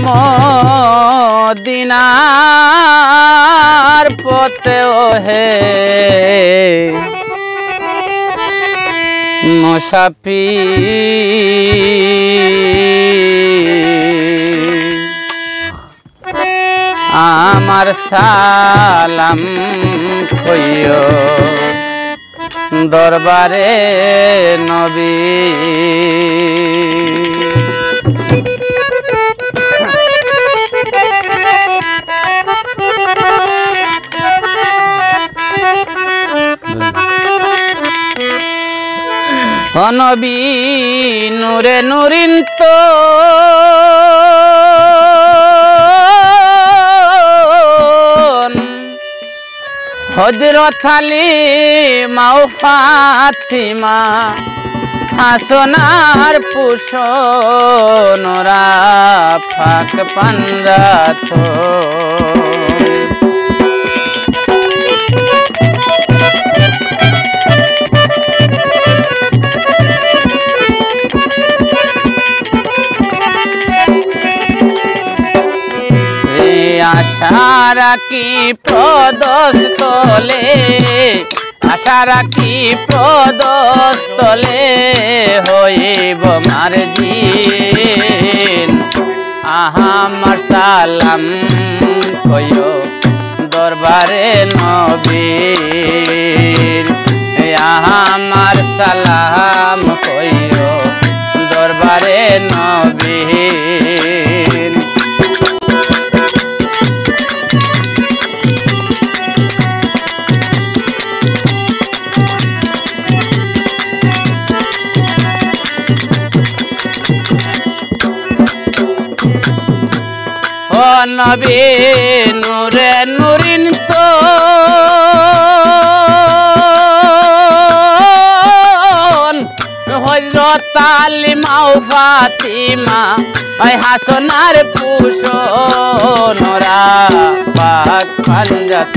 মদিনার পথেও হে মুসাফির আমার সালাম কইও দরবারে নবী নবী নূরে নূরিন তো হযরত আলী মাও ফাতিমা হাসনার পুষনরা ফাক পাঞ্জাত আশা রাখি পদস্থলে আশা রাখি পদস্থলে হইব মারজিন আমার সালাম কইও দরবারে নবীর আমার সালাম কইও দরবারে নবীর নবী নূরে নূরিন তো হযরত আলী মাও ফাতিমা হাসনার পুষনরা পাক পাঞ্জাত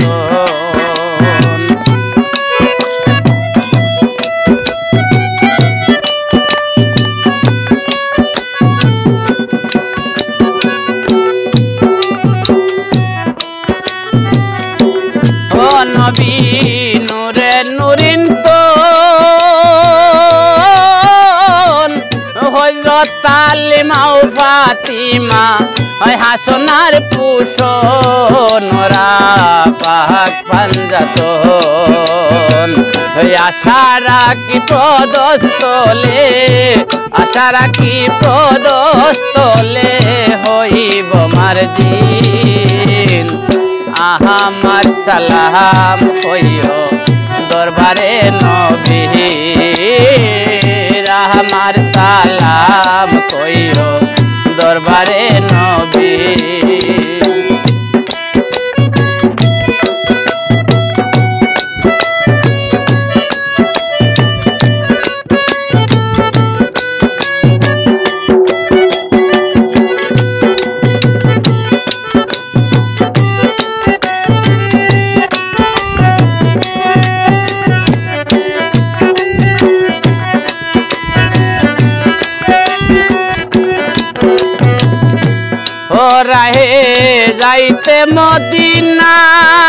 নবী নূরে নূরিন তো হযরত আলী মাও ফাতিমা হাসনার পুষনরা পাক পাঞ্জাত আশা রাখি পদস্থলে আশা রাখি পদস্থলে হইব মারজিন আমার সালাম কইও দরবারে নবীর আমার সালাম কইও দরবারে নবীর রাহে যাইতে মদিনা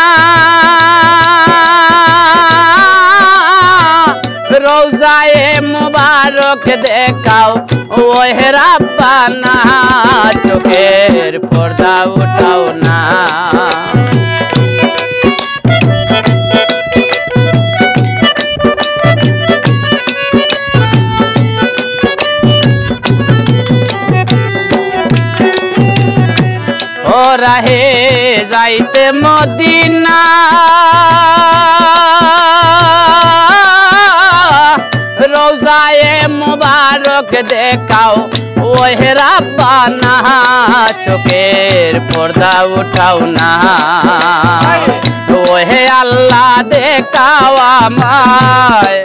রোজায়ে মুবারক দেখাও ওহে রাব্বানা চোখের পর্দা উঠাও না রাহে যাইতে মদিনা রোজায়ে মুবারক দেখাও ওহে রাব্বানা চোখের পর্দা উঠাও না ওহে আল্লাহ দেখাও আমায়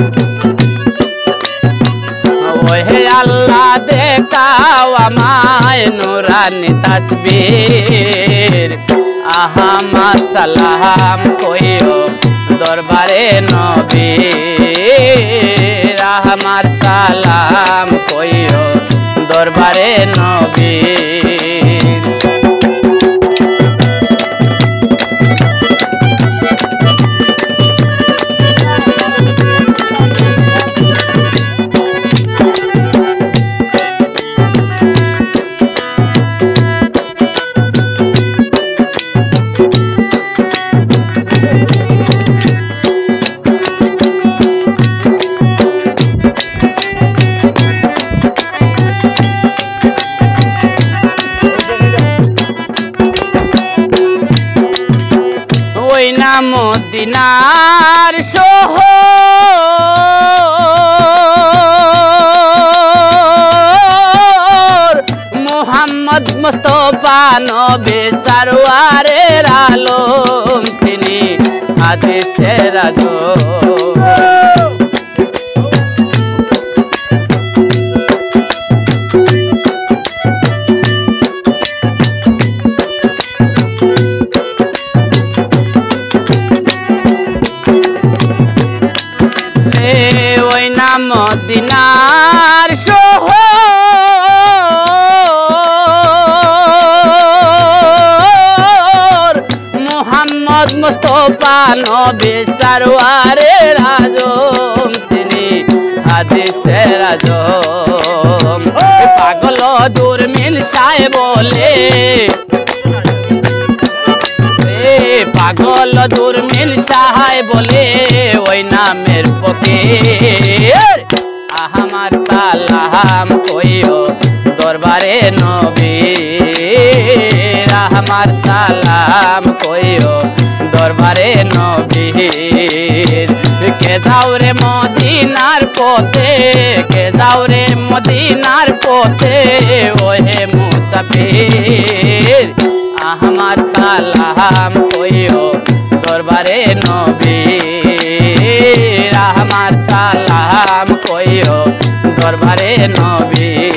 ওহে আল্লাহ দেখাও আমায় নুরানি তাসবির আমার সালাম কইও দরবারে নবীর আমার সালাম কইও দরবারে নবীর মদিনার শহর মুহাম্মদ মুস্তাফা নবী সরওয়ারের আলম তিনি হাদিসের রাজম মদিনার শহর মুহাম্মদ মুস্তাফা নবী সরওয়ারের আজম তিনি হাদিসের আজম পাগল দুর্মিল সাহেব বলে পাগল দুর্মিল সাহায় বলে ওই নামের ফকির আমার সালাম কইও দরবারে নবীর আমার সালাম কইও দরবারে নবীর কে যাও রে মদিনার পথে কে যাও রে মদিনার পথে ওহে মুসাফির আমার সালাম কইও দরবারে নবীর আমার সালাম কইও দরবারে নবীর